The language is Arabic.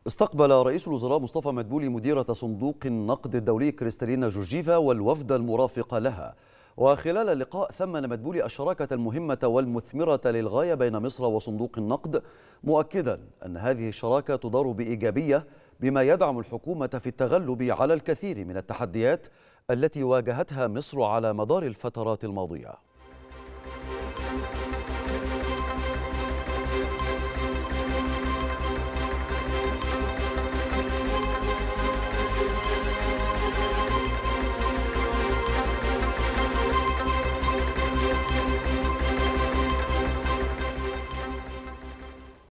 استقبل رئيس الوزراء مصطفى مدبولي مديرة صندوق النقد الدولي كريستالينا جورجيفا والوفد المرافق لها. وخلال اللقاء ثمن مدبولي الشراكة المهمة والمثمرة للغاية بين مصر وصندوق النقد، مؤكدا أن هذه الشراكة تدار بإيجابية بما يدعم الحكومة في التغلب على الكثير من التحديات التي واجهتها مصر على مدار الفترات الماضية.